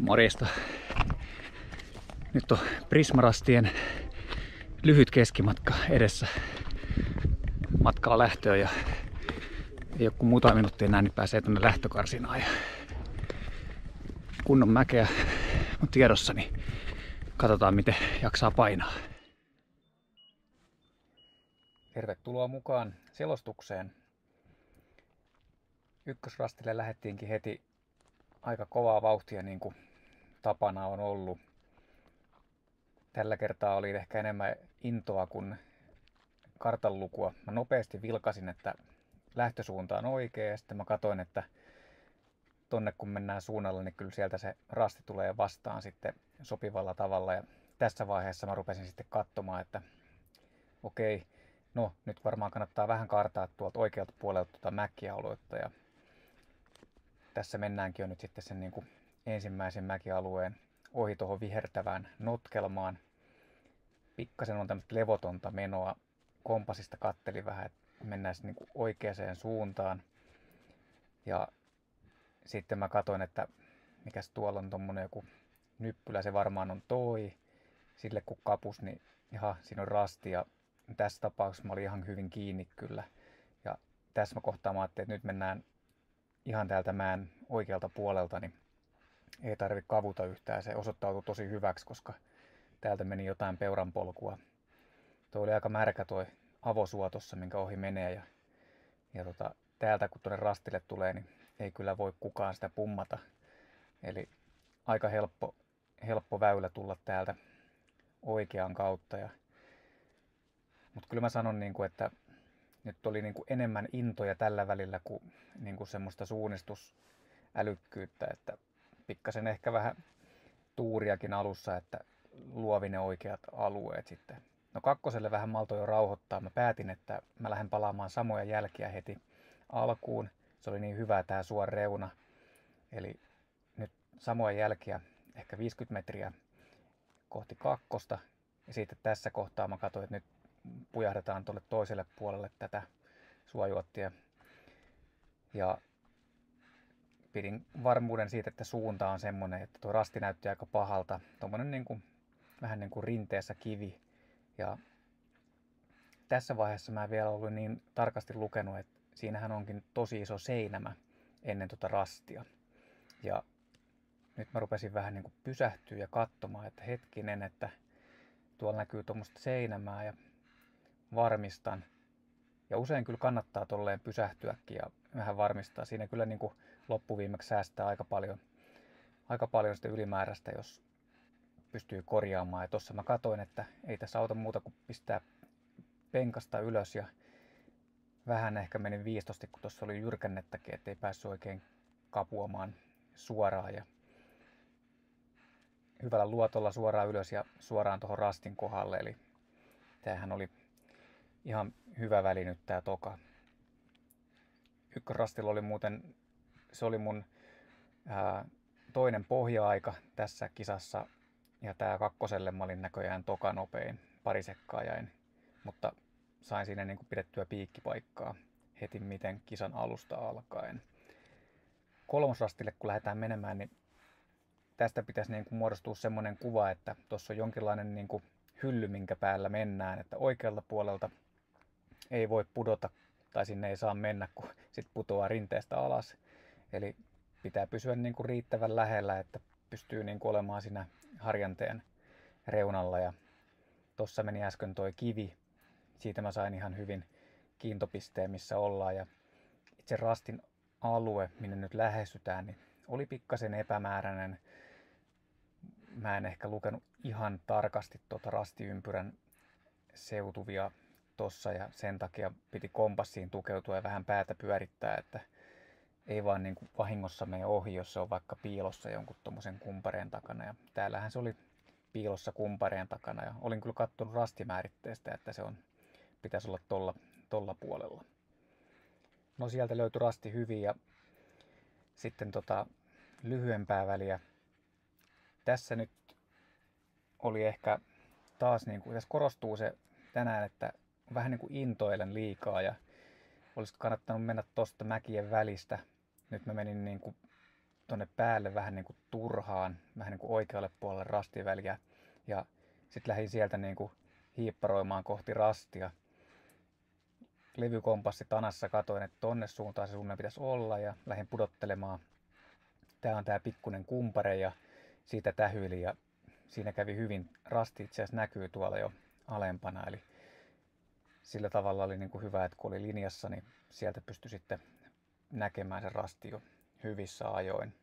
Morjesta. Nyt on Prismarastien lyhyt keskimatka edessä. Matkaa lähtöön ja ei ole kuin muutama minuuttia enää, niin pääsee tuonne lähtökarsinaan. Ja kunnon mäkeä on tiedossa, niin katsotaan miten jaksaa painaa. Tervetuloa mukaan selostukseen. Ykkösrastille lähdettiinkin heti aika kovaa vauhtia, niin kuin tapana on ollut. Tällä kertaa oli ehkä enemmän intoa kuin kartanlukua. Mä nopeasti vilkasin, että lähtösuunta on oikea, ja sitten mä katsoin, että tonne kun mennään suunnalla, niin kyllä sieltä se rasti tulee vastaan sitten sopivalla tavalla. Ja tässä vaiheessa mä rupesin sitten katsomaan, että okei, no nyt varmaan kannattaa vähän kartaa tuolta oikealta puolelta tuota mäkialuetta. Ja tässä mennäänkin jo nyt sitten sen niin kuin ensimmäisen mäkialueen ohi tuohon vihertävään notkelmaan. Pikkasen on tämmöistä levotonta menoa. Kompassista kattelin vähän, että mennään niin kuin oikeaan suuntaan. Ja sitten mä katsoin, että mikäs tuolla on tommonen joku nyppylä, se varmaan on toi. Sille kun kapus, niin ihan siinä on rasti. Ja tässä tapauksessa mä olin ihan hyvin kiinni kyllä. Ja tässä kohtaa mä ajattelin, että nyt mennään ihan täältä mäen oikealta puolelta, niin ei tarvitse kavuta yhtään. Se osoittautui tosi hyväksi, koska täältä meni jotain peuranpolkua. Tuo oli aika märkä toi avosuo tossa, minkä ohi menee. Ja täältä kun tuonne rastille tulee, niin ei kyllä voi kukaan sitä pummata. Eli aika helppo väylä tulla täältä oikean kautta. Mutta kyllä mä sanon, että nyt oli enemmän intoja tällä välillä kuin semmoista suunnistusälykkyyttä. Että pikkasen ehkä vähän tuuriakin alussa, että luovi ne oikeat alueet sitten. No kakkoselle vähän maltoi jo rauhoittaa. Mä päätin, että mä lähden palaamaan samoja jälkiä heti alkuun. Se oli niin hyvä tää suora reuna. Eli nyt samoja jälkiä, ehkä 50 metriä kohti kakkosta. Ja sitten tässä kohtaa mä katsoin, että nyt pujahdetaan tuolle toiselle puolelle tätä suojuottia. Ja pidin varmuuden siitä, että suunta on semmonen, että tuo rasti näytti aika pahalta. Tommonen vähän niin kuin rinteessä kivi. Ja tässä vaiheessa mä en vielä ollut niin tarkasti lukenut, että siinähän onkin tosi iso seinämä ennen tuota rastia. Ja nyt mä rupesin vähän niin kuin pysähtyä ja katsomaan, että hetkinen, että tuolla näkyy tuommoista seinämää ja varmistan. Ja usein kyllä kannattaa tolleen pysähtyäkin ja vähän varmistaa. Siinä kyllä niin kuin loppuviimeksi säästää aika paljon sitä ylimääräistä, jos pystyy korjaamaan. Ja tossa mä katoin, että ei tässä auta muuta kuin pistää penkasta ylös ja vähän ehkä menin viistosti, kun tuossa oli jyrkännettäkin, ettei päässyt oikein kapuamaan suoraan. Ja hyvällä luotolla suoraan ylös ja suoraan tuohon rastin kohdalle. Eli tämähän oli ihan hyvä väli nyt tää toka. Ykkösrastilla oli muuten, se oli mun toinen pohja-aika tässä kisassa. Ja tää kakkoselle mä olin näköjään toka nopein. Pari sekkaa jäin. Mutta sain siinä niin kuin pidettyä piikkipaikkaa heti miten kisan alusta alkaen. Kolmosrastille kun lähdetään menemään, niin tästä pitäisi niin kuin muodostua semmoinen kuva, että tuossa on jonkinlainen niin kuin hylly, minkä päällä mennään. Että oikealta puolelta ei voi pudota tai sinne ei saa mennä, kun sit putoaa rinteestä alas. Eli pitää pysyä niin kuin riittävän lähellä, että pystyy niin kuin olemaan siinä harjanteen reunalla. Ja tossa meni äsken toi kivi. Siitä mä sain ihan hyvin kiintopisteen, missä ollaan. Ja itse rastin alue, minne nyt lähestytään, niin oli pikkasen epämääräinen. Mä en ehkä lukenut ihan tarkasti tuota rastiympyrän seutuvia tossa ja sen takia piti kompassiin tukeutua ja vähän päätä pyörittää, että ei vaan niin kuin vahingossa mene ohi, jos se on vaikka piilossa jonkun tommosen kumpareen takana. Ja täällähän se oli piilossa kumpareen takana ja olin kyllä kattonut rastimääritteestä, että pitäisi olla tolla puolella. No sieltä löytyi rasti hyvin ja sitten lyhyempää väliä. Tässä nyt oli ehkä taas niin kuin, tässä korostuu se tänään, että vähän niin kuin intoilen liikaa ja olisi kannattanut mennä tosta mäkien välistä. Nyt mä menin niin kuin tonne päälle vähän niin kuin turhaan, vähän niin kuin oikealle puolelle rastiväliä. Ja sitten lähdin sieltä niin kuin hiipparoimaan kohti rastia. Levykompassi tanassa, katoin, että tonne suuntaan se suunnan pitäisi olla ja lähdin pudottelemaan. Tää on tää pikkunen kumpare ja siitä tähyili ja siinä kävi hyvin. Rasti itse asiassa näkyy tuolla jo alempana, eli sillä tavalla oli niin kuin hyvä, että kun oli linjassa, niin sieltä pystyi sitten näkemään se rasti jo hyvissä ajoin.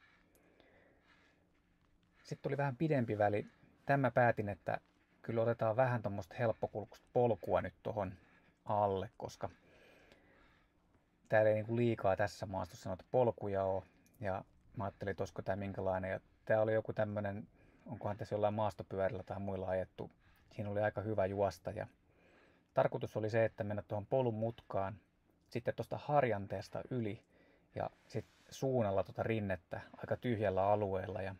Sitten oli vähän pidempi väli. Tämä päätin, että kyllä otetaan vähän tuommoista helppokulkuista polkua nyt tuohon alle, koska täällä ei niinku liikaa tässä maastossa noita polkuja ole. Ja mä ajattelin, että olisiko tää minkälainen. Ja tää oli joku tämmönen, onkohan tässä jollain maastopyörillä tai muilla ajettu. Siinä oli aika hyvä juosta. Ja tarkoitus oli se, että mennä tuohon polun mutkaan, sitten tuosta harjanteesta yli ja sitten suunnalla tuota rinnettä aika tyhjällä alueella. Ja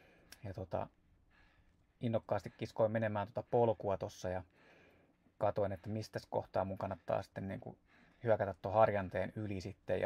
innokkaasti kiskoin menemään tuota polkua tossa ja katoin, että mistä kohtaa mun kannattaa sitten niin kuin hyökätä tuon harjanteen yli sitten.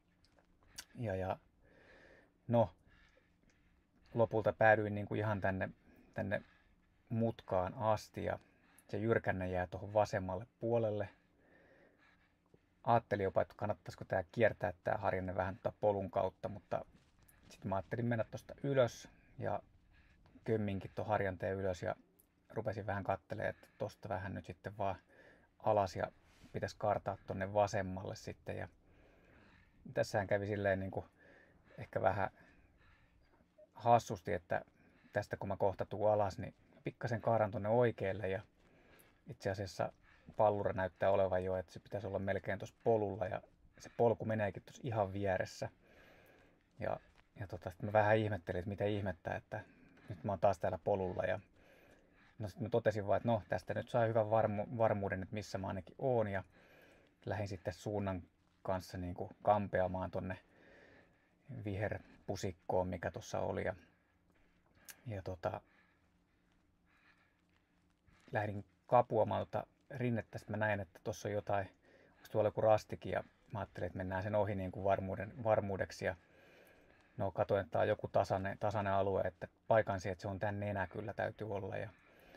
No, lopulta päädyin niin kuin ihan tänne mutkaan asti ja se jyrkänne jää tuohon vasemmalle puolelle. Ajattelin jopa, että kannattaisiko tää kiertää tää harjanne vähän polun kautta, mutta sitten mä ajattelin mennä tuosta ylös ja kömminkin tuon harjanteen ylös ja rupesin vähän katselemaan, että tosta vähän nyt sitten vaan alas ja pitäisi kaartaa tonne vasemmalle sitten. Ja tässähän kävi silleen niin kuin ehkä vähän hassusti, että tästä kun mä kohta tuun alas, niin pikkasen kaaran tonne oikealle ja itse asiassa pallura näyttää olevan jo, että se pitäisi olla melkein tuossa polulla ja se polku meneekin tuossa ihan vieressä. Sitten mä vähän ihmettelin, että mitä ihmettä, että nyt mä oon taas täällä polulla ja no sitten mä totesin vaan, että no tästä nyt saa hyvän varmuuden, että missä mä ainakin oon ja lähdin sitten suunnan kanssa niin kuin kampeamaan tonne viherpusikkoon, mikä tuossa oli ja lähdin kapuamaan rinnettä, sitten mä näin, että tuossa on jotain, onko tuolla joku rastikin ja mä ajattelin, että mennään sen ohi niin kuin varmuudeksi ja no katoin, että tää on joku tasainen alue, että paikan siihen, että se on tän nenä kyllä täytyy olla ja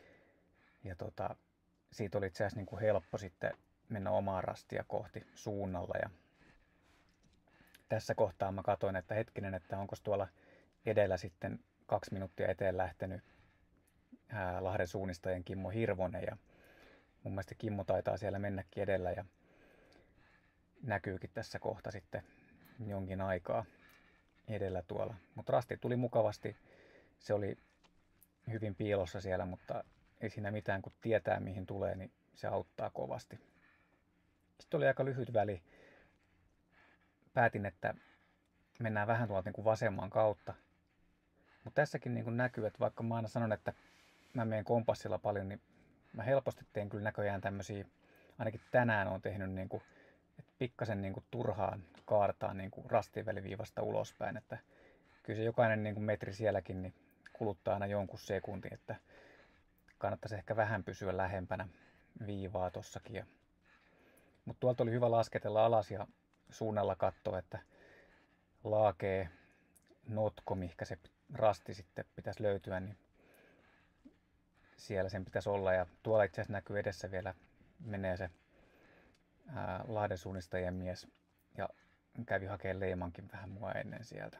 siitä oli itse asiassa niin kuin helppo sitten mennä omaa rastia kohti suunnalla ja tässä kohtaa mä katoin, että hetkinen, että onko tuolla edellä sitten 2 minuuttia eteen lähtenyt Lahden suunnistajien Kimmo Hirvonen ja mun mielestä Kimmo taitaa siellä mennäkin edellä ja näkyykin tässä kohta sitten jonkin aikaa edellä tuolla. Mutta rasti tuli mukavasti, se oli hyvin piilossa siellä, mutta ei siinä mitään, kun tietää mihin tulee, niin se auttaa kovasti. Sitten oli aika lyhyt väli. Päätin, että mennään vähän tuolta niin kuin vasemman kautta. Mutta tässäkin niin kuin näkyy, että vaikka mä aina sanon, että mä menen kompassilla paljon, niin mä helposti teen kyllä näköjään tämmöisiä, ainakin tänään on tehnyt niin kuin, että pikkasen niin kuin turhaan kaartaa niin kuin rastiväliviivasta ulospäin. Että kyllä se jokainen niin kuin metri sielläkin niin kuluttaa aina jonkun sekuntin, että kannattaisi ehkä vähän pysyä lähempänä viivaa tossakin. Mutta tuolta oli hyvä lasketella alas ja suunnalla katsoa, että laakee notko, mihinkä se rasti sitten pitäisi löytyä, niin siellä sen pitäisi olla. Ja tuolla itse asiassa näkyy edessä vielä menee se Lahden suunnistajien mies ja kävi hakemaan leimankin vähän mua ennen sieltä.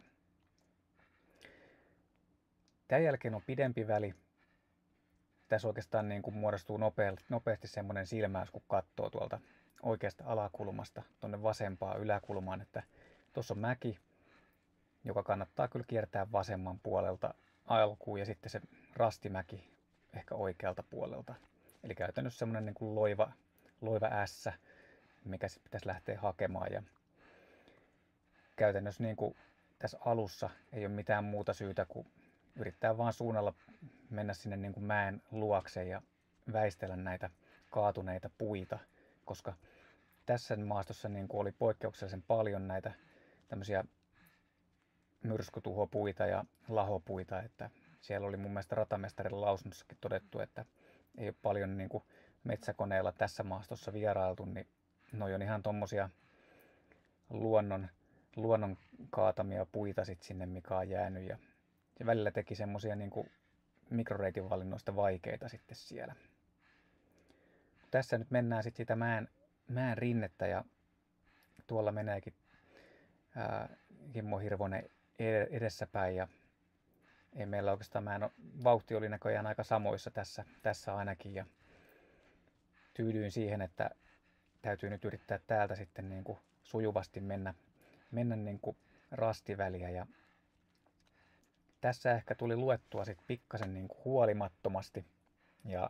Tämän jälkeen on pidempi väli. Tässä oikeastaan niin kuin muodostuu nopeasti semmoinen silmäys, kun katsoo tuolta oikeasta alakulmasta tuonne vasempaan yläkulmaan, että tuossa on mäki, joka kannattaa kyllä kiertää vasemman puolelta alkuun ja sitten se rastimäki ehkä oikealta puolelta. Eli käytännössä semmoinen niin kuin loiva ässä, mikä sitten pitäisi lähteä hakemaan. Ja käytännössä niin kuin tässä alussa ei ole mitään muuta syytä kuin yrittää vaan suunnalla mennä sinne niin kuin mäen luokse ja väistellä näitä kaatuneita puita, koska tässä maastossa niin kuin oli poikkeuksellisen paljon näitä tämmöisiä myrskytuhopuita ja lahopuita, että siellä oli mun mielestä ratamestarin lausunnossakin todettu, että ei ole paljon niin kuin metsäkoneella tässä maastossa vierailtu, niin noi on ihan tommosia luonnon luonnon kaatamia puita sit sinne, mikä on jäänyt. Ja se välillä teki semmosia niinku mikroreitin valinnoista vaikeita sitten siellä. Tässä nyt mennään sitten sitä mäen rinnettä ja tuolla meneekin Kimmo Hirvonen edessäpäin ja ei meillä oikeastaan vauhti oli näköjään aika samoissa tässä ainakin ja tyydyin siihen, että täytyy nyt yrittää täältä sitten niin kuin sujuvasti mennä niin kuin rastiväliä ja tässä ehkä tuli luettua sitten pikkasen niin kuin huolimattomasti ja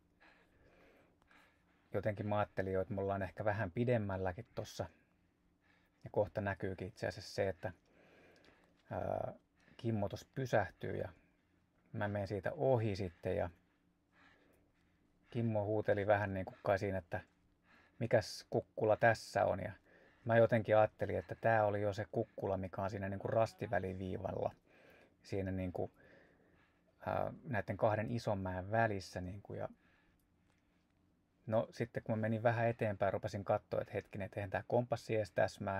jotenkin mä ajattelin jo, että me ollaan ehkä vähän pidemmälläkin tossa ja kohta näkyykin itse asiassa se, että Kimmo tuossa pysähtyy ja mä menen siitä ohi sitten ja Kimmo huuteli vähän niin kuin kai siinä, että mikäs kukkula tässä on ja mä jotenkin ajattelin, että tää oli jo se kukkula, mikä on siinä niin kuin rastiväliviivalla siinä niin kuin, näiden kahden ison mäen välissä niin kuin, ja no sitten kun mä menin vähän eteenpäin, rupesin katsoa, että hetkinen, että eihän tää kompassi edes täsmää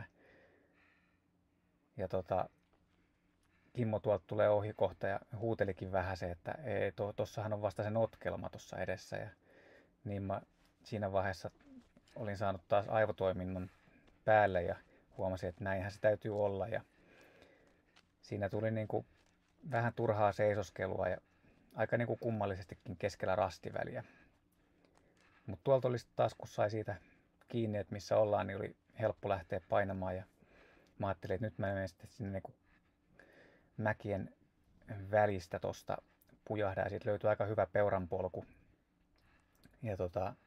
ja Kimmo tuolta tulee ohi kohta ja huutelikin vähän se, että ei, tossahan on vasta se notkelma tuossa edessä. Ja niin mä siinä vaiheessa olin saanut taas aivotoiminnon päälle ja huomasin, että näinhän se täytyy olla. Ja siinä tuli niinku vähän turhaa seisoskelua ja aika niinku kummallisestikin keskellä rastiväliä. Mutta tuolta oli taas, kun sai siitä kiinni, että missä ollaan, niin oli helppo lähteä painamaan. Ja mä ajattelin, että nyt mä menen sitten sinne niinku mäkien välistä tosta pujahdaa ja siitä löytyy aika hyvä peuranpolku. Ja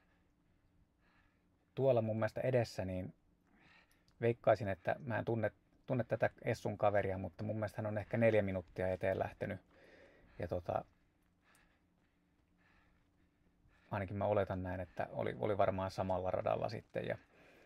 tuolla mun mielestä edessä niin veikkaisin, että mä en tunne tätä Essun kaveria, mutta mun mielestä hän on ehkä 4 minuuttia eteen lähtenyt. Ja ainakin mä oletan näin, että oli varmaan samalla radalla sitten ja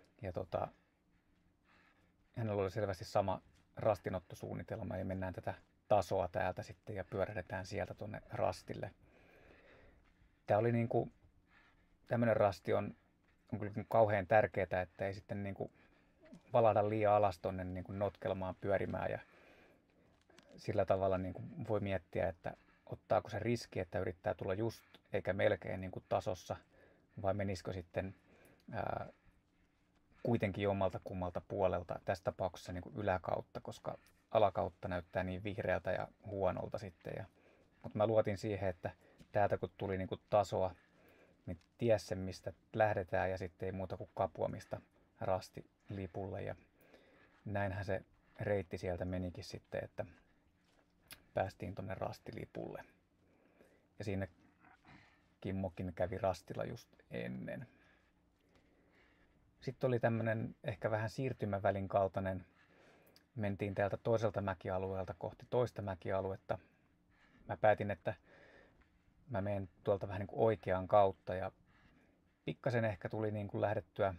hänellä oli selvästi sama rastinottosuunnitelma ja mennään tätä tasoa täältä sitten ja pyörähdetään sieltä tonne rastille. Tää oli niinku, tämmönen rasti on kyllä kauhean tärkeää, että ei sitten niinku valada liian alas tonne niinku notkelmaan pyörimään ja sillä tavalla niinku voi miettiä, että ottaako se riski, että yrittää tulla just eikä melkein niinku tasossa vai menisikö sitten kuitenkin jommalta kummalta puolelta, tässä tapauksessa niin kuin yläkautta, koska alakautta näyttää niin vihreältä ja huonolta sitten. Mutta mä luotin siihen, että täältä kun tuli niin kuin tasoa, niin ties sen mistä lähdetään ja sitten ei muuta kuin kapuamista rastilipulle. Ja näinhän se reitti sieltä menikin sitten, että päästiin tonne rastilipulle. Ja siinä Kimmokin kävi rastilla just ennen. Sitten oli tämmönen ehkä vähän siirtymävälin kaltainen. Mentiin täältä toiselta mäkialueelta kohti toista mäkialuetta. Mä päätin, että mä menen tuolta vähän niin kuin oikeaan kautta ja pikkasen ehkä tuli niin kuin lähdettyä.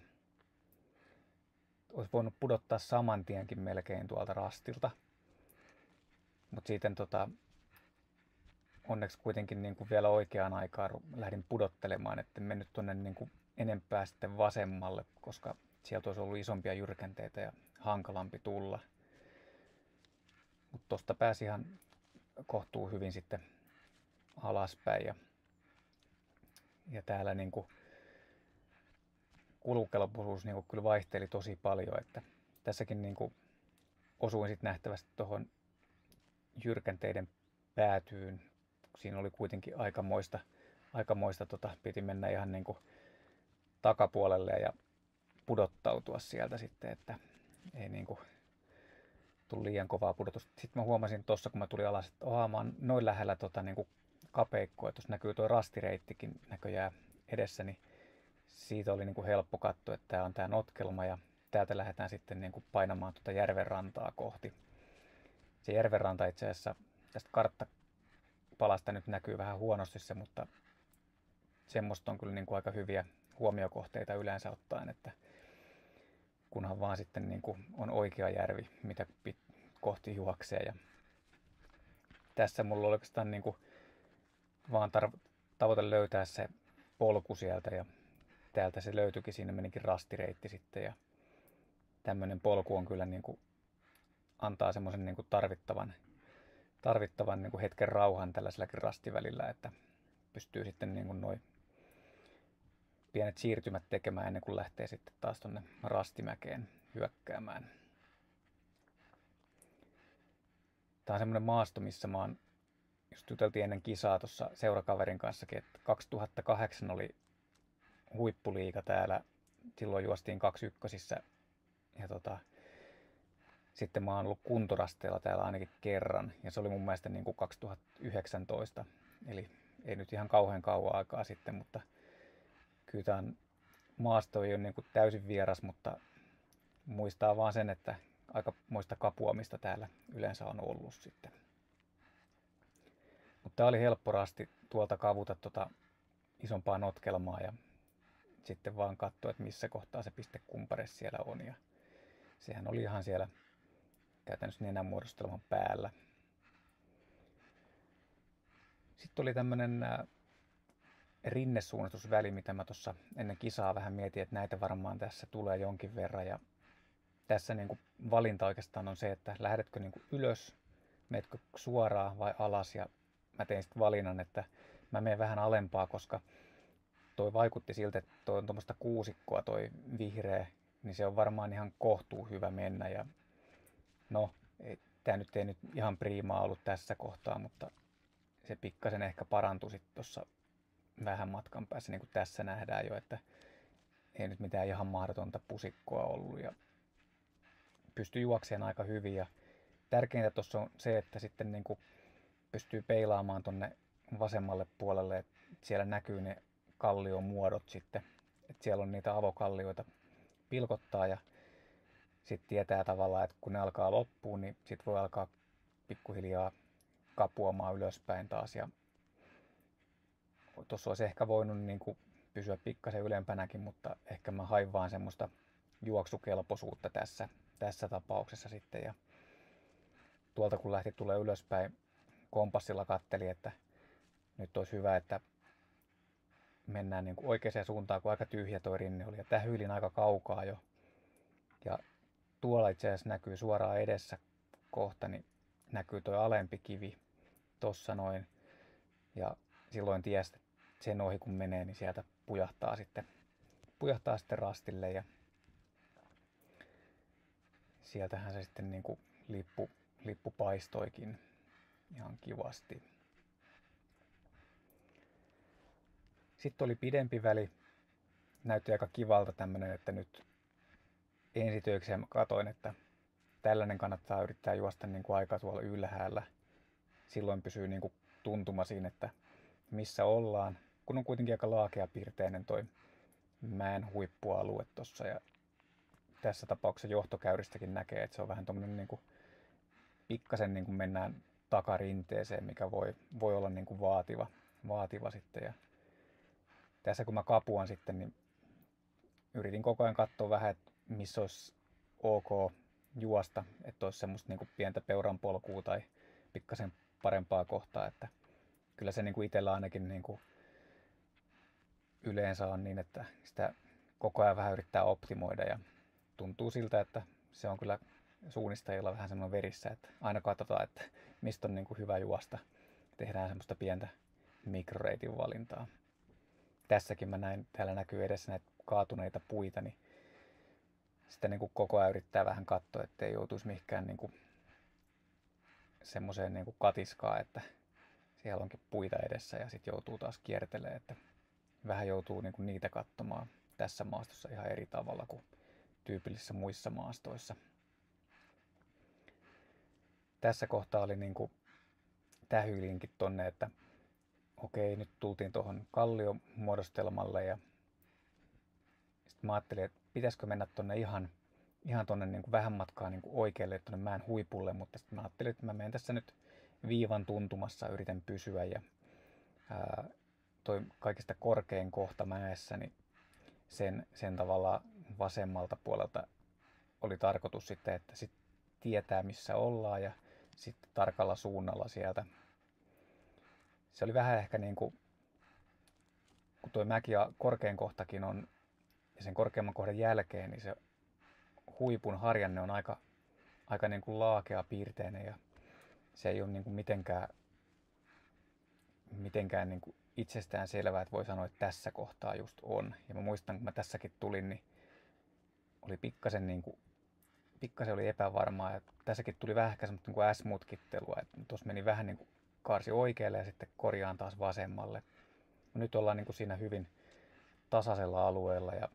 Olisi voinut pudottaa saman tienkin melkein tuolta rastilta. Mutta sitten onneksi kuitenkin niin kuin vielä oikeaan aikaan lähdin pudottelemaan, että en mennyt tuonne niin kuin enempää sitten vasemmalle, koska sieltä olisi ollut isompia jyrkänteitä ja hankalampi tulla. Mutta tosta pääsi ihan kohtuu hyvin sitten alaspäin ja täällä niinku kulukelpoisuus niinku kyllä vaihteli tosi paljon, että tässäkin niinku osuin sitten nähtävästi tuohon jyrkänteiden päätyyn. Siinä oli kuitenkin aikamoista piti mennä ihan niinku takapuolelle ja pudottautua sieltä sitten, että ei niinku tuli liian kovaa pudotusta. Sitten mä huomasin tuossa, kun mä tulin alas, että mä oon noin lähellä niinku kapeikkoa, että tuossa näkyy tuo rastireittikin näköjään edessä, niin siitä oli niinku helppo katsoa, että tää on tää notkelma ja täältä lähdetään sitten niinku painamaan tuota järvenrantaa kohti. Se järvenranta itse asiassa tästä karttapalasta nyt näkyy vähän huonosti se, mutta semmoista on kyllä niinku aika hyviä huomiokohteita yleensä ottaen, että kunhan vaan sitten niinku on oikea järvi, mitä kohti juoksee. Ja tässä mulla oli oikeastaan niinku vaan tavoite löytää se polku sieltä ja täältä se löytyikin, siinä menikin rastireitti sitten ja tämmönen polku on kyllä niinku antaa semmoisen niin kuin tarvittavan niin kuin hetken rauhan tällaisellakin rastivälillä, että pystyy sitten niin kuin noin pienet siirtymät tekemään ennen kuin lähtee sitten taas tonne rastimäkeen hyökkäämään. Tää on semmoinen maasto, missä mä oon, just juteltiin ennen kisaa tuossa seurakaverin kanssakin, että 2008 oli huippuliiga täällä, silloin juostiin 21 ja sitten mä oon ollut kuntorasteella täällä ainakin kerran ja se oli mun mielestä niin kuin 2019, eli ei nyt ihan kauhean kauan aikaa sitten, mutta kyllä tää maasto ei ole niin kuin täysin vieras, mutta muistaa vaan sen, että aika muista kapuamista täällä yleensä on ollut sitten. Mutta tää oli helppo rasti tuolta kavuta isompaa notkelmaa ja sitten vaan katsoa, että missä kohtaa se pistekumpare siellä on. Ja sehän oli ihan siellä käytännössä nenänmuodostelman päällä. Sitten oli tämmönen rinnesuunnistusväli, mitä mä tuossa ennen kisaa vähän mietin, että näitä varmaan tässä tulee jonkin verran. Ja tässä niinku valinta oikeastaan on se, että lähdetkö niinku ylös, menetkö suoraan vai alas. Ja mä tein sitten valinnan, että mä menen vähän alempaa, koska toi vaikutti siltä, että toi on tuommoista kuusikkoa toi vihreä, niin se on varmaan ihan kohtuu hyvä mennä. Ja no, tää nyt ei nyt ihan priimaa ollut tässä kohtaa, mutta se pikkasen ehkä parantui sitten tuossa vähän matkan päässä, niin kuin tässä nähdään jo, että ei nyt mitään ihan mahdotonta pusikkoa ollut ja pystyi juokseen aika hyvin. Ja tärkeintä tuossa on se, että sitten niin kuin pystyy peilaamaan tonne vasemmalle puolelle, että siellä näkyy ne kalliomuodot sitten, että siellä on niitä avokallioita pilkottaa ja sitten tietää tavallaan, että kun ne alkaa loppuun, niin sitten voi alkaa pikkuhiljaa kapuamaan ylöspäin taas. Ja tuossa olisi ehkä voinut niin kuin pysyä pikkasen ylempänäkin, mutta ehkä mä hain vaan semmoista juoksukelpoisuutta tässä tapauksessa sitten. Ja tuolta kun lähti tulee ylöspäin, kompassilla katteli, että nyt olisi hyvä, että mennään niin kuin oikeaan suuntaan, kun aika tyhjä toi rinne oli. Ja tähyilin aika kaukaa jo. Ja tuolla itse asiassa näkyy suoraan edessä kohta, niin näkyy toi alempi kivi tossa noin. Ja silloin tiesi, että sen ohi kun menee, niin sieltä pujahtaa sitten rastille. Ja sieltähän se sitten niin kuin lippu paistoikin ihan kivasti. Sitten oli pidempi väli. Näytti aika kivalta tämmönen, että nyt ensitöikseen mä katoin, että tällainen kannattaa yrittää juosta niin kuin aika tuolla ylhäällä. Silloin pysyy niin kuin tuntuma siinä, että missä ollaan. Kun on kuitenkin aika laakeapiirteinen toi mäen huippualue tossa ja tässä tapauksessa johtokäyristäkin näkee, että se on vähän tommonen niin kuin pikkasen niin kuin mennään takarinteeseen, mikä voi olla niin kuin vaativa sitten. Ja tässä kun mä kapuan sitten, niin yritin koko ajan katsoa vähän, että missä olisi ok juosta, että olisi semmoista niin kuin pientä peuranpolkua tai pikkasen parempaa kohtaa, että kyllä se niin kuin itsellä ainakin niin kuin yleensä on niin, että sitä koko ajan vähän yrittää optimoida ja tuntuu siltä, että se on kyllä suunnistajilla vähän semmoinen verissä, että aina katsotaan, että mistä on niin kuin hyvä juosta. Tehdään semmoista pientä mikroreitin valintaa. Tässäkin mä näin, täällä näkyy edessä näitä kaatuneita puita, niin sitä niin kuin koko ajan yrittää vähän katsoa, ettei joutuisi mihinkään niin kuin semmoiseen niin kuin katiskaan, että siellä onkin puita edessä ja sitten joutuu taas kiertelemään, että vähän joutuu niin kuin niitä katsomaan tässä maastossa ihan eri tavalla kuin tyypillisissä muissa maastoissa. Tässä kohtaa oli niin kuin tähyilinkin tonne, että okei, nyt tultiin tuohon kalliomuodostelmalle ja sitten mä ajattelin, että pitäisikö mennä tonne ihan tonne niin kuin vähän matkaa niin kuin oikealle tonne mäen huipulle, mutta sitten mä ajattelin, että mä menen tässä nyt viivan tuntumassa, yritän pysyä ja toi kaikista korkein kohta mäessä, niin sen tavalla vasemmalta puolelta oli tarkoitus sitten, että sit tietää missä ollaan ja sitten tarkalla suunnalla sieltä. Se oli vähän ehkä niin kuin, kun tuo mäki ja korkein kohtakin on, ja sen korkeamman kohdan jälkeen, niin se huipun harjanne on aika aika niin kuin laakeapiirteinen ja se ei ole niin kuin mitenkään niin kuin itsestään selvää, että voi sanoa, että tässä kohtaa just on. Ja mä muistan, kun mä tässäkin tulin, niin oli pikkasen oli epävarmaa. Ja tässäkin tuli vähän semmoista niin kuin S-mutkittelua, että tuossa meni vähän niin kuin kaarsi oikealle ja sitten korjaan taas vasemmalle. Nyt ollaan niin kuin siinä hyvin tasaisella alueella ja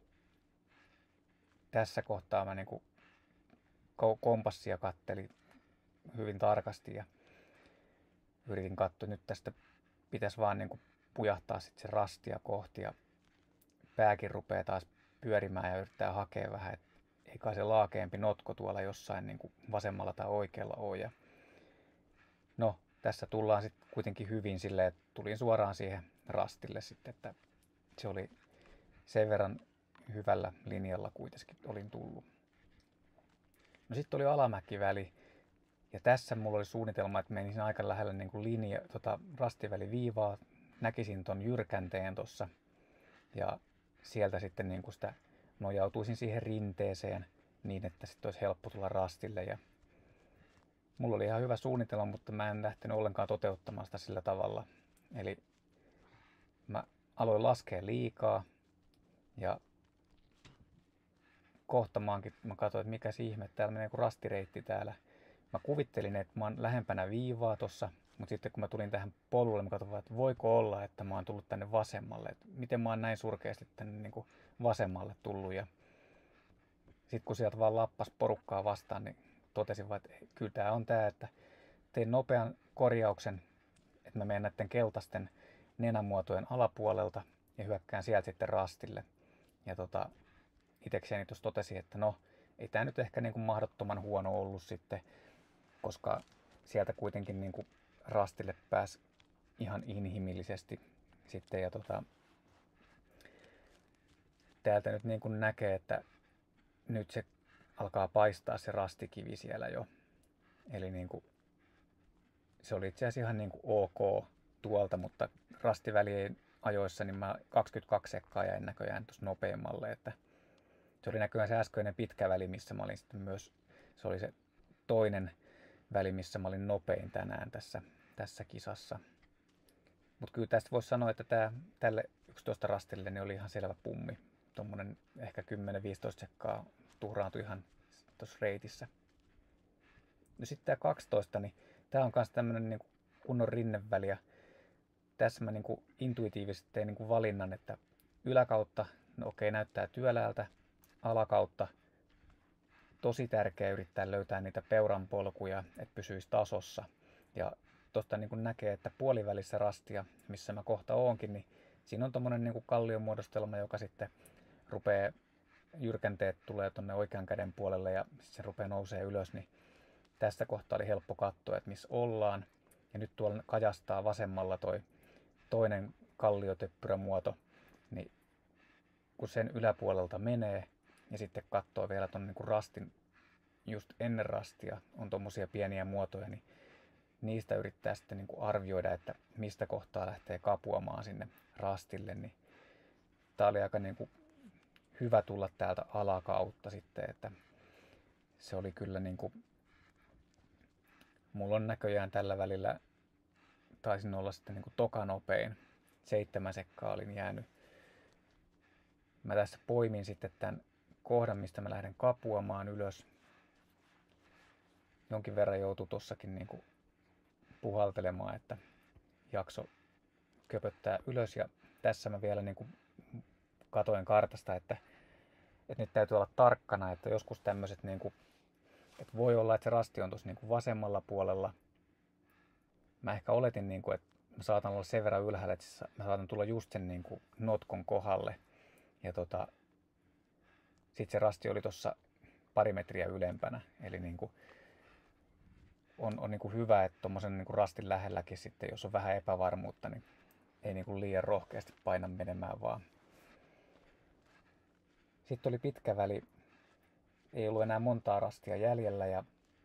tässä kohtaa mä niin kuin kompassia kattelin hyvin tarkasti ja yritin katsoa, nyt tästä pitäisi vaan niin kuin pujahtaa sitten se rastia kohti ja pääkin rupeaa taas pyörimään ja yrittää hakea vähän, että ei kai se laakeempi notko tuolla jossain niin kuin vasemmalla tai oikealla ole. Ja no, tässä tullaan sitten kuitenkin hyvin silleen, että tulin suoraan siihen rastille sitten, että se oli sen verran hyvällä linjalla kuitenkin olin tullut. No sitten oli alamäkiväli ja tässä mulla oli suunnitelma, että menisin aika lähellä niin kuin rastiväliviivaa, näkisin ton jyrkänteen tossa ja sieltä sitten niin kuin sitä nojautuisin siihen rinteeseen niin, että sitten olisi helppo tulla rastille. Ja mulla oli ihan hyvä suunnitelma, mutta mä en lähtenyt ollenkaan toteuttamaan sitä sillä tavalla. Eli mä aloin laskea liikaa ja kohtamaankin mä katsoin, että mikä ihme, täällä menee joku rastireitti täällä. Mä kuvittelin, että mä oon lähempänä viivaa tossa, mutta sitten kun mä tulin tähän polulle, mä katsoin, että voiko olla, että mä oon tullut tänne vasemmalle. Että miten mä oon näin surkeasti tänne niin kuin vasemmalle tullut. Ja sitten kun sieltä vaan lappas porukkaa vastaan, niin totesin vaan, että kyllä tää on tää, että tein nopean korjauksen, että mä menen näiden keltaisten nenämuotojen alapuolelta ja hyökkään sieltä sitten rastille. Ja itekseni tuossa totesin, että no, ei tää nyt ehkä niin kuin mahdottoman huono ollut sitten, koska sieltä kuitenkin niin kuin rastille pääsi ihan inhimillisesti sitten. Ja täältä nyt niin kuin näkee, että nyt se alkaa paistaa se rastikivi siellä jo. Eli niin kuin, se oli itse asiassa ihan niin kuin ok tuolta, mutta rastivälien ajoissa niin mä 22 sekkaa jäin näköjään tuossa nopeammalle. Että se oli näköjään se äskeinen pitkä väli, missä mä olin sitten myös, se oli se toinen väli, missä mä olin nopein tänään tässä kisassa. Mutta kyllä tästä voisi sanoa, että tälle 11 rastille niin oli ihan selvä pummi. Tuommoinen ehkä 10-15 sekkaa tuhraantui ihan tuossa reitissä. No sitten tämä 12, niin tämä on myös tämmöinen niin kunnon rinneväli. Ja tässä mä niin kuin intuitiivisesti tein niin kuin valinnan, että yläkautta, no okei, näyttää työläältä, alakautta, tosi tärkeää yrittää löytää niitä peuranpolkuja, että pysyisi tasossa. Ja tuosta niin kuin näkee, että puolivälissä rastia, missä mä kohta oonkin, niin siinä on tommonen niin kuin kallionmuodostelma, joka sitten rupeaa, jyrkänteet tulee tonne oikean käden puolelle ja se rupeaa nousee ylös, niin tästä kohtaa oli helppo katsoa, että missä ollaan. Ja nyt tuolla kajastaa vasemmalla toi toinen kalliotöppyrämuoto, niin kun sen yläpuolelta menee ja sitten katsoo vielä ton niin kuin rastin just ennen rastia on tommosia pieniä muotoja, niin niistä yrittää sitten niin kuin arvioida, että mistä kohtaa lähtee kapuamaan sinne rastille. Niin tää oli aika niin kuin hyvä tulla täältä alakautta sitten, että se oli kyllä niin kuin, mulla on näköjään tällä välillä, taisin olla sitten niin kuin toka nopein, 7 sekkaa olin jäänyt. Mä tässä poimin sitten tämän kohdan, mistä mä lähden kapuamaan ylös. Jonkin verran joutui tossakin niin kuin puhaltelemaan, että jakso köpöttää ylös. Ja tässä mä vielä niin kuin katoin kartasta, että nyt täytyy olla tarkkana, että joskus tämmöiset, niin kuin, että voi olla, että se rasti on tuossa niin kuin vasemmalla puolella. Mä ehkä oletin, niin kuin, että mä saatan olla sen verran ylhäällä, että mä saatan tulla just sen niin kuin notkon kohdalle. Ja sit se rasti oli tuossa pari metriä ylempänä. Eli niin kuin, on niin kuin hyvä, että tuommoisen niin kuin rastin lähelläkin sitten, jos on vähän epävarmuutta, niin ei niin kuin liian rohkeasti paina menemään vaan. Sitten oli pitkä väli, ei ollut enää montaa rastia jäljellä ja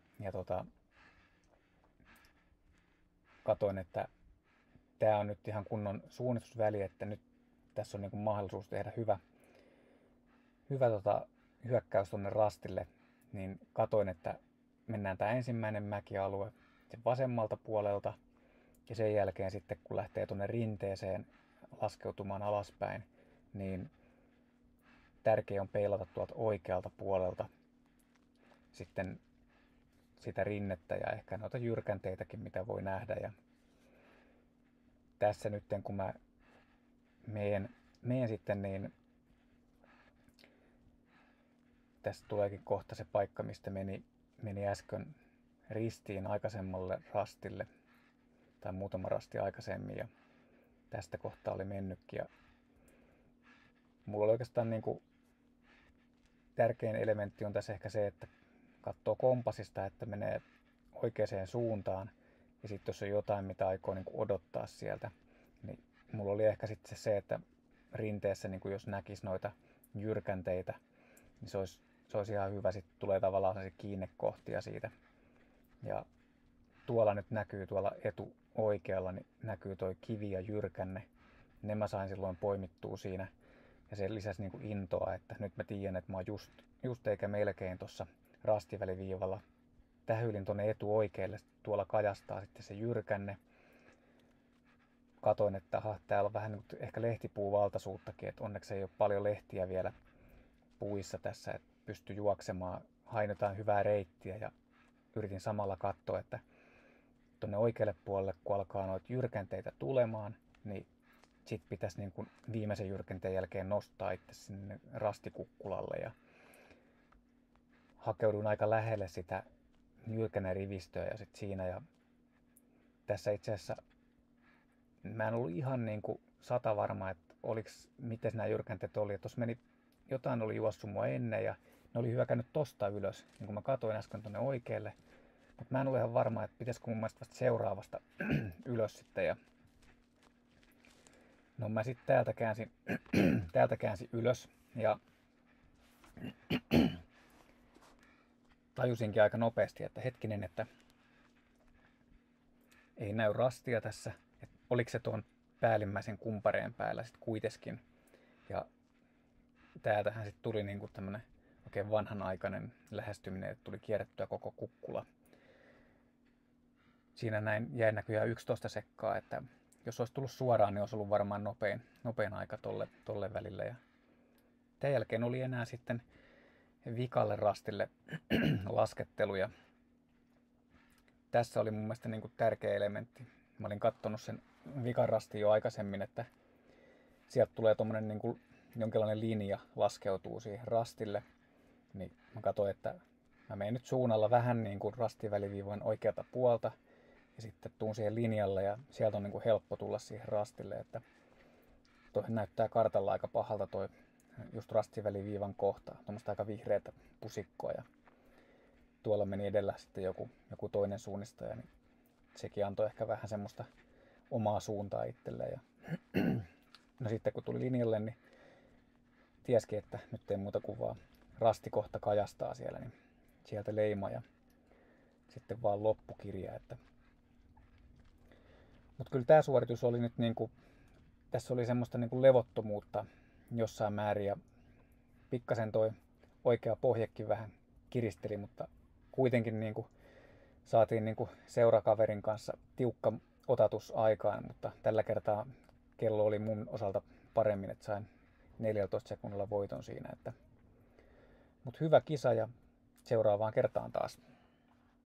katoin, että tämä on nyt ihan kunnon suunnistusväli, että nyt tässä on niin kuin mahdollisuus tehdä hyvä hyökkäys tuonne rastille, niin katoin, että mennään tää ensimmäinen mäkialue sen vasemmalta puolelta ja sen jälkeen sitten kun lähtee tuonne rinteeseen laskeutumaan alaspäin, niin tärkeää on peilata tuolta oikealta puolelta sitten sitä rinnettä ja ehkä noita jyrkänteitäkin, mitä voi nähdä. Ja tässä nyt kun mä meen sitten, niin tässä tuleekin kohta se paikka, mistä meni äsken ristiin aikaisemmalle rastille tai muutama rasti aikaisemmin ja tästä kohtaa oli mennytkin. Ja mulla oli oikeastaan tärkein elementti on tässä ehkä se, että katsoo kompassista, että menee oikeaan suuntaan ja sitten jos on jotain, mitä aikoo odottaa sieltä, niin mulla oli ehkä sitten se, että rinteessä jos näkisi noita jyrkänteitä, niin se olisi ihan hyvä, sitten tulee tavallaan se kiinnekohtia siitä. Ja tuolla nyt näkyy tuolla etuoikealla, niin näkyy toi kivi ja jyrkänne. Ne mä sain silloin poimittua siinä. Ja se lisäsi intoa, että nyt mä tiedän, että mä oon just eikä melkein tuossa rastiväliviivalla. Tähyilin tuonne etuoikealle, tuolla kajastaa sitten se jyrkänne. Katoin, että täällä on vähän ehkä lehtipuuvaltaisuuttakin, että onneksi ei ole paljon lehtiä vielä puissa tässä, että pystyy juoksemaan, hain jotain hyvää reittiä ja yritin samalla katsoa, että tuonne oikealle puolelle, kun alkaa noita jyrkänteitä tulemaan, niin sit pitäisi viimeisen jyrkänteen jälkeen nostaa itse sinne rastikukkulalle ja hakeudun aika lähelle sitä jyrkänerivistöä ja sit siinä ja tässä itse asiassa mä en ollut ihan 100 varma, että miten nämä jyrkänteet oli. Tuossa jotain oli juossut mua ennen ja ne oli hyökännyt tosta ylös, niin kuin mä katoin äsken tuonne oikealle. Mutta mä en ole ihan varma, että pitäisikö mun mielestä vasta seuraavasta ylös sitten. Ja no mä sitten täältä käänsin ylös ja tajusinkin aika nopeasti, että hetkinen, että ei näy rastia tässä. Että oliko se tuon päällimmäisen kumpareen päällä sitten kuitenkin. Ja täältähän sitten tuli tämmönen oikein vanhanaikainen lähestyminen, että tuli kierrettyä koko kukkula. Siinä näin jäi näköjään 11 sekkaa, että jos olisi tullut suoraan, niin olisi ollut varmaan nopein aika tolle välillä. Ja tämän jälkeen oli enää sitten vikalle rastille laskettelu. Ja tässä oli mun mielestä tärkeä elementti. Mä olin katsonut sen vikan rastin jo aikaisemmin, että sieltä tulee tommonen jonkinlainen linja laskeutuu siihen rastille. Niin mä katsoin, että mä menen nyt suunnalla vähän rastiväliviivan oikealta puolta. Ja sitten tuun siihen linjalle ja sieltä on helppo tulla siihen rastille, että toihan näyttää kartalla aika pahalta toi just rastiväliviivan kohta, tuommoista aika vihreätä pusikkoa ja tuolla meni edellä sitten joku toinen suunnistaja, niin sekin antoi ehkä vähän semmoista omaa suuntaa itselleen. Ja no sitten kun tuli linjalle, niin tieskin, että nyt ei muuta kuin vaan rastikohta kajastaa siellä, niin sieltä leima ja sitten vaan loppukirja, että mutta kyllä tämä suoritus oli nyt tässä oli semmoista levottomuutta jossain määrin ja pikkasen toi oikea pohjekin vähän kiristeli, mutta kuitenkin saatiin seurakaverin kanssa tiukka otatus aikaan, mutta tällä kertaa kello oli mun osalta paremmin, että sain 14 sekunnilla voiton siinä, mutta hyvä kisa ja seuraavaan kertaan taas.